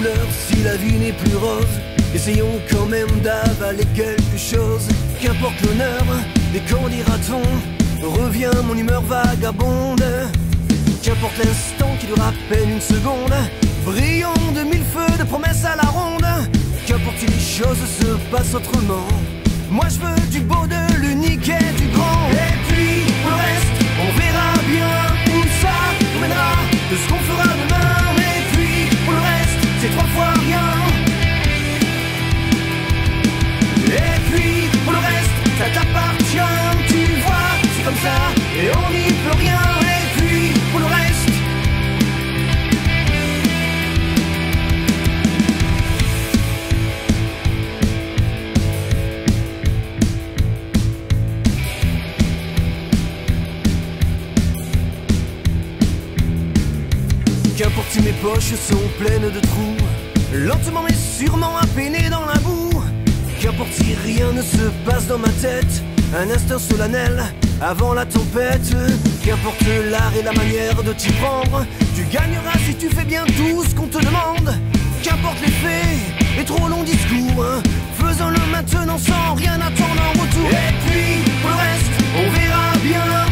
douleur si la vie n'est plus rose. Essayons quand même d'avaler quelque chose. Qu'importe l'honneur, mais qu'en dira-t-on? Revient mon humeur vagabonde. Qu'importe l'instant qui dure à peine une seconde, brillant de mille feux de promesses à la ronde. Qu'importe si les choses se passent autrement, moi je veux du beau, de l'unique et du grand. Et puis pour le reste, on verra bien où ça nous mènera, de ce qu'on fera demain. Et puis pour le reste, c'est trois fois rien. Et puis pour le reste, ça t'appartient, tu vois, c'est comme ça et on n'y peut rien. Et puis pour le reste, qu'importe si mes poches sont pleines de trous, lentement mais sûrement à peiner dans la boue. Qu'importe si rien ne se passe dans ma tête, un instant solennel avant la tempête. Qu'importe l'art et la manière de t'y prendre, tu gagneras si tu fais bien tout ce qu'on te demande. Qu'importe les faits et trop longs discours, faisons-le maintenant sans rien attendre en retour. Et puis pour le reste, on verra bien